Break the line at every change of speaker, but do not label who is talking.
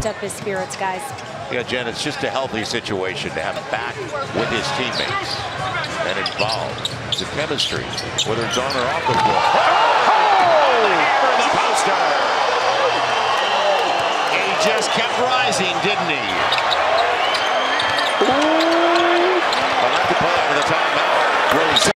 kept up his spirits, guys.
Yeah, Jen, it's just a healthy situation to have him back with his teammates and involved. The chemistry, whether it's on or off the floor. Oh! Hammer the poster. He just kept rising, didn't he? I'd like to play out of the timeout. Really